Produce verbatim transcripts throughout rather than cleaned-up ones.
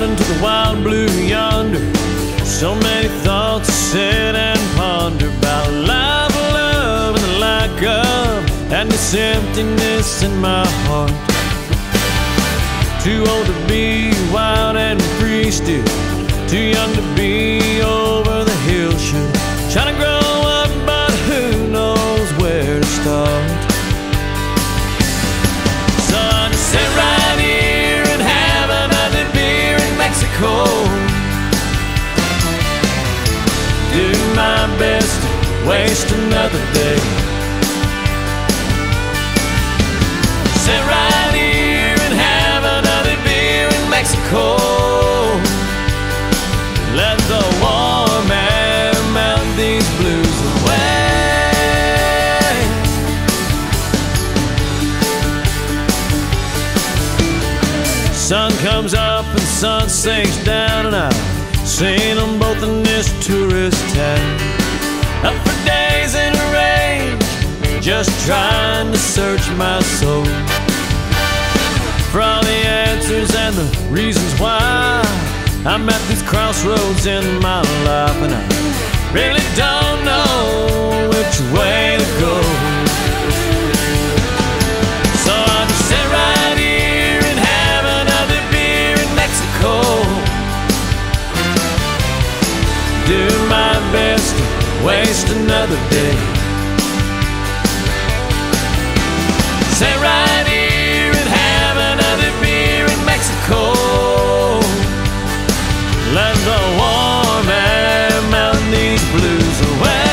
into the wild blue yonder. So many thoughts to sit and ponder about life, love, and the lack of, and this emptiness in my heart. Too old to be wild and free still, too young to be over the hill should. Trying to grow up, but who knows where to start. So I just sit right here and have another beer in Mexico. Do my best to waste another day. Sit right here and have another beer in Mexico. Let the warm air melt these blues away. Sun comes up and sun sinks down, and I've seen them both in this tourist town. Up for days in a range, just trying to search my soul for all the answers and the reasons why I'm at these crossroads in my life, and I really don't know which way to go. So I'll just sit right here and have another beer in Mexico. Do my best to waste another day. Sit right here and have another beer in Mexico. Let the warm air melt these blues away.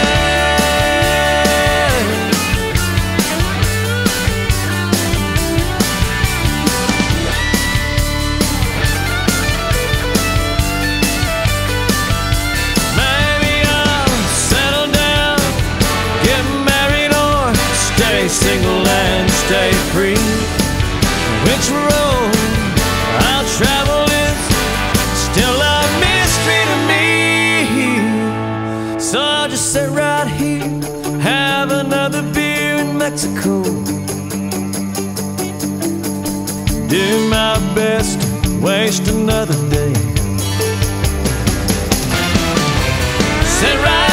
Maybe I'll settle down, get married, or stay single and stay free. Which road I'll travel is still a mystery to me. So I'll just sit right here, have another beer in Mexico. Do my best to waste another day. Sit right